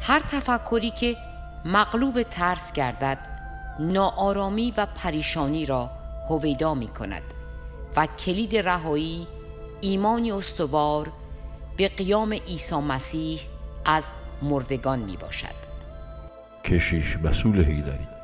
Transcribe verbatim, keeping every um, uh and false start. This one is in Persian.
هر تفکری که مغلوب ترس گردد ناآرامی و پریشانی را هویدا می کند و کلید رهایی ایمانی استوار به قیام عیسی مسیح از مردگان می باشد. کشیش مسئول حیدری.